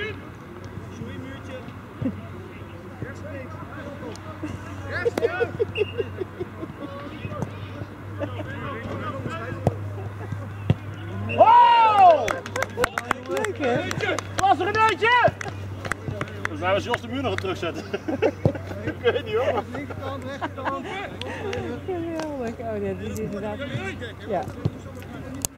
Oh! Leuk hè? Lastig een uitje! Volgens mij was Jos de muur nog aan terugzetten. Ik weet niet hoor. Geweldig. Oh nee, dit is inderdaad. Ja.